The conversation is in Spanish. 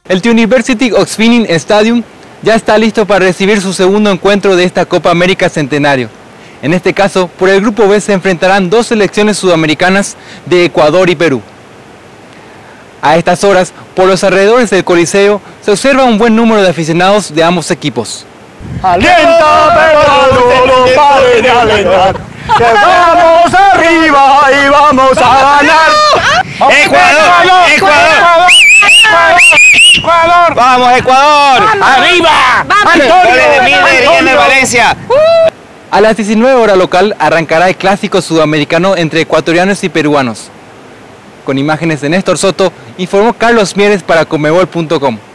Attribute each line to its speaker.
Speaker 1: El The University of Spinning Stadium ya está listo para recibir su segundo encuentro de esta Copa América Centenario. En este caso, por el Grupo B se enfrentarán dos selecciones sudamericanas de Ecuador y Perú. A estas horas, por los alrededores del Coliseo, se observa un buen número de aficionados de ambos equipos.
Speaker 2: ¡Alienta, pero no pare de alentar! ¡Que vamos arriba y vamos a ganar!
Speaker 3: ¡Ecuador! ¡Ecuador!
Speaker 2: ¡Ecuador!
Speaker 3: ¡Vamos, Ecuador!
Speaker 2: ¡Arriba!
Speaker 3: ¡Goles de Miller y Ener Valencia!
Speaker 1: A las 19 horas local arrancará el clásico sudamericano entre ecuatorianos y peruanos. Con imágenes de Néstor Soto, informó Carlos Mieres para Conmebol.com.